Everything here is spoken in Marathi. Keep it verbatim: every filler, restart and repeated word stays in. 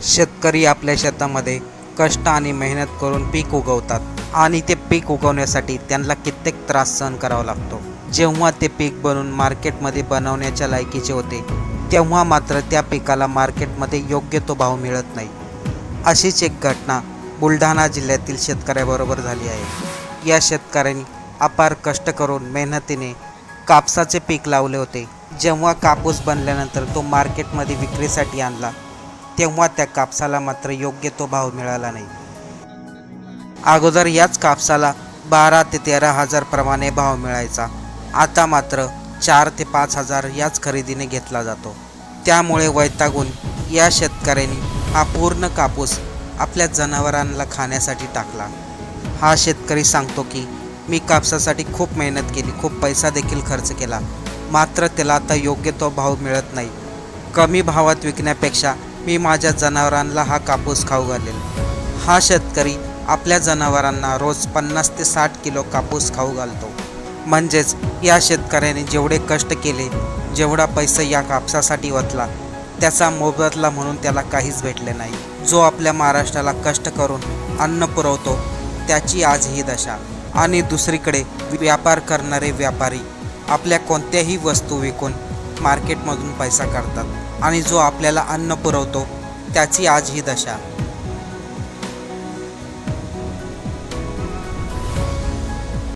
शेतकरी आपल्या शेतामध्ये कष्ट आणि मेहनत करून पीक उगवतात आणि ते पीक उगवण्यासाठी त्यांना कित्येक त्रास सहन करावा लागतो। जेव्हा ते पीक बनवून मार्केटमध्ये बनवण्याच्या लायकीचे होते तेव्हा मात्र त्या पिकाला मार्केटमध्ये योग्य तो भाव मिळत नाही। अशीच एक घटना बुलढाणा जिल्ह्यातील शेतकऱ्याबरोबर झाली आहे। या शेतकऱ्यांनी अपार कष्ट करून मेहनतीने कापसाचे पीक लावले होते। जेव्हा कापूस बनल्यानंतर तो मार्केटमध्ये विक्रीसाठी आणला तेव्हा त्या कापसाला मात्र योग्य तो भाव मिळाला नाही। अगोदर याच कापसाला बारा ते तेरा हजार प्रमाणे भाव मिळायचा, आता मात्र चार ते पाच हजार याच खरेदीने घेतला जातो। त्यामुळे वैतागून या शेतकऱ्यांनी हा पूर्ण कापूस आपल्या जनावरांना खाण्यासाठी टाकला। हा शेतकरी सांगतो की मी कापसासाठी खूप मेहनत केली, खूप पैसा देखील खर्च केला, मात्र त्याला आता योग्य तो भाव मिळत नाही। कमी भावात विकण्यापेक्षा मी माझ्या जनावरांना हा कापूस खाऊ घालेल। हा शेतकरी आपल्या जनावरांना रोज पन्नास ते साठ किलो कापूस खाऊ घालतो। म्हणजेच या शेतकऱ्याने जेवढे कष्ट केले, जेवढा पैसा या कापसासाठी वतला, त्याचा मोबदला म्हणून त्याला काहीच भेटले नाही। जो आपल्या महाराष्ट्राला कष्ट करून अन्न पुरवतो त्याची आज ही दशा। आणि दुसरीकडे व्यापार करणारे व्यापारी आपल्या कोणत्याही वस्तू विकून मार्केटमधून पैसा काढतात आणि जो आपल्याला अन्न पुरवतो त्याची आज ही दशा।